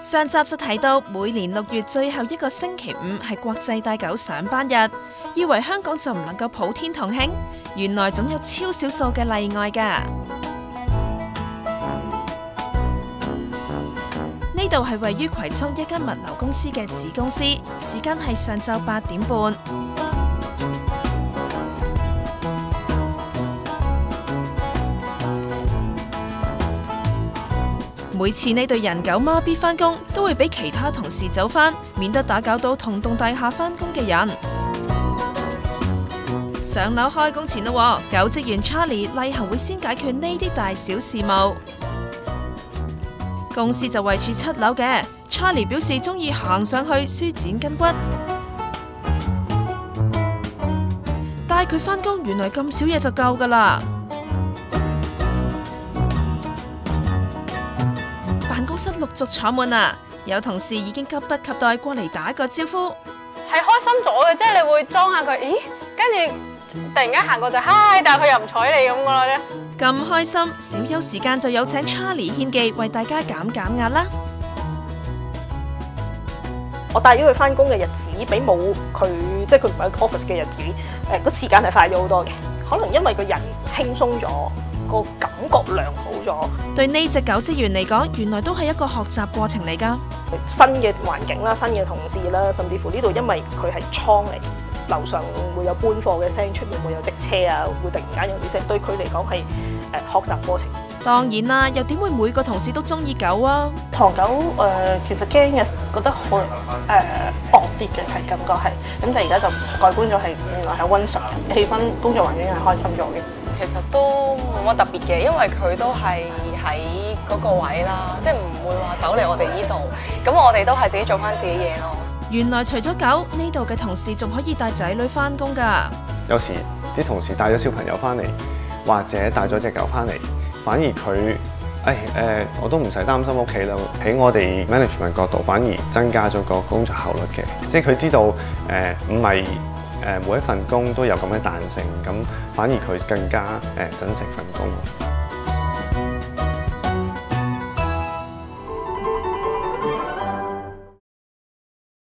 上集就提到，每年6月最後一個星期五係國際帶狗上班日，以為香港就唔能夠普天同慶，原來總有超少數嘅例外㗎。呢度係位於葵涌一間物流公司嘅子公司，時間係上晝8點半。每次呢對人狗媽 B 返工，都會俾其他同事走返，免得打攪到同棟大廈返工嘅人。上樓開工前咯，狗職員 Charlie 例行會先解決呢啲大小事務。公司就位處7樓嘅 ，Charlie 表示中意行上去舒展筋骨。帶佢返工，原來咁少嘢就夠㗎啦。辦公室陸續坐滿啦，有同事已經急不及待過嚟打個招呼。 係開心咗嘅，即係你會裝下佢，咦？跟住突然間行過就嗨，但係佢又唔睬你咁嘅咯啫。 咁開心，小休時間就有請 Charlie 獻技為大家減減壓啦。 我帶咗佢返工嘅日子，比冇佢即係佢唔喺 office 嘅日子，個時間係快咗好多嘅。可能因為個人輕鬆咗，個感覺良好咗。 對呢隻狗職員嚟講，原來都係一個學習過程嚟㗎。 新嘅環境啦，新嘅同事啦，甚至乎呢度因為佢係倉嚟，樓上會有搬貨嘅聲，出面會有直車啊，會突然間有啲聲，對佢嚟講係學習過程。 當然啦，又點會每個同事都中意狗啊？ 唐狗其實驚嘅，覺得好惡啲嘅係感覺係，咁但係而家就改觀咗係原來係溫順嘅氣氛，工作環境係開心咗嘅。 其實都冇乜特別嘅，因為佢都係喺嗰個位啦，即係唔會話走嚟我哋呢度，咁我哋都係自己做翻自己嘢咯。 原來除咗狗，呢度嘅同事仲可以帶仔女返工㗎。 有時啲同事帶咗小朋友返嚟，或者帶咗隻狗返嚟，反而佢我都唔使擔心屋企啦。喺我哋 management 角度，反而增加咗個工作效率嘅，即係佢知道唔係每一份工都有咁嘅彈性，咁反而佢更加珍惜份工。